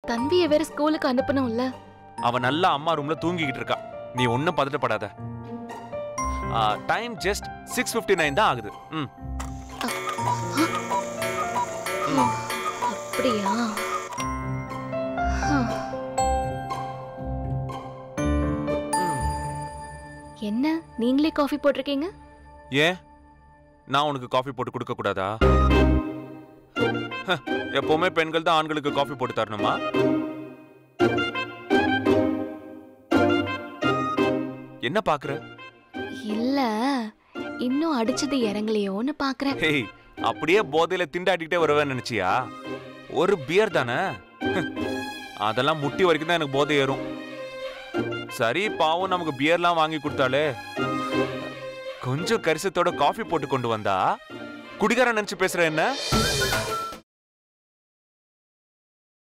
தன்வியை வேற ஸ்கூலுக்கு அனுப்பணும்ல. அவ நல்லா அம்மா ரூம்ல தூங்கிக்கிட்டு இருக்கா. நீ ஒன்னும் பதட்டப்படாத. டைம் ஜஸ்ட் 6:59 தான் ஆகுது. அப்படியா? என்ன நீங்களே காஃபி போட்டிருக்கீங்க? ஏன் நான் உனக்கு காஃபி போட்டு கொடுக்க கூடாதா? எப்பவுமே பெண்கள் தான் ஆண்களுக்கு காஃபி போட்டு தரணுமா? என்ன பாக்குற? இல்ல, இன்னும் அடிச்சது இறங்கலையோன்னு பாக்குறேன். ஹேய், அப்படியே போதையில திண்டாடிக்கிட்டே வருவேன்னு நினைச்சியா? ஒரு பியர் தானே, அதெல்லாம் முட்டி வரைக்கும் தான் எனக்கு போதை ஏறும். சரி பாவம், நமக்கு பியர்லாம் வாங்கி கொடுத்தாலே கொஞ்சம் கரிசத்தோட காஃபி போட்டு கொண்டு வந்தா குடிகாரன் நினைச்சு பேசுற என்ன?